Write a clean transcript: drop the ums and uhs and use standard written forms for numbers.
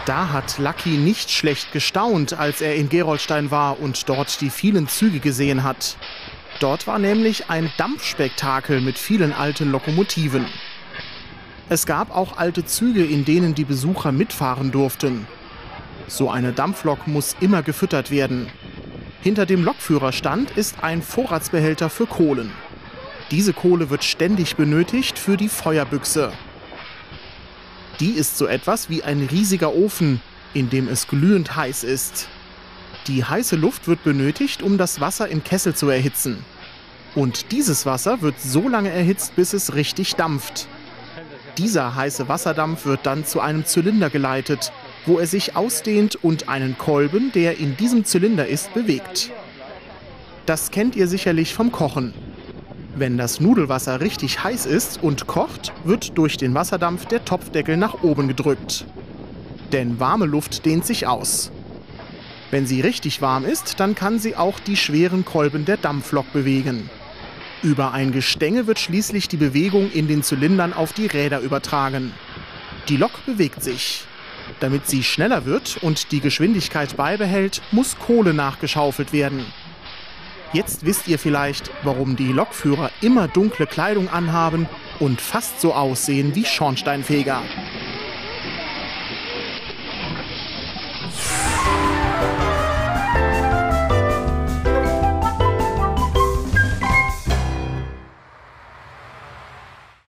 Da hat Lucky nicht schlecht gestaunt, als er in Gerolstein war und dort die vielen Züge gesehen hat. Dort war nämlich ein Dampfspektakel mit vielen alten Lokomotiven. Es gab auch alte Züge, in denen die Besucher mitfahren durften. So eine Dampflok muss immer gefüttert werden. Hinter dem Lokführerstand ist ein Vorratsbehälter für Kohlen. Diese Kohle wird ständig benötigt für die Feuerbüchse. Die ist so etwas wie ein riesiger Ofen, in dem es glühend heiß ist. Die heiße Luft wird benötigt, um das Wasser im Kessel zu erhitzen. Und dieses Wasser wird so lange erhitzt, bis es richtig dampft. Dieser heiße Wasserdampf wird dann zu einem Zylinder geleitet, wo er sich ausdehnt und einen Kolben, der in diesem Zylinder ist, bewegt. Das kennt ihr sicherlich vom Kochen. Wenn das Nudelwasser richtig heiß ist und kocht, wird durch den Wasserdampf der Topfdeckel nach oben gedrückt. Denn warme Luft dehnt sich aus. Wenn sie richtig warm ist, dann kann sie auch die schweren Kolben der Dampflok bewegen. Über ein Gestänge wird schließlich die Bewegung in den Zylindern auf die Räder übertragen. Die Lok bewegt sich. Damit sie schneller wird und die Geschwindigkeit beibehält, muss Kohle nachgeschaufelt werden. Jetzt wisst ihr vielleicht, warum die Lokführer immer dunkle Kleidung anhaben und fast so aussehen wie Schornsteinfeger.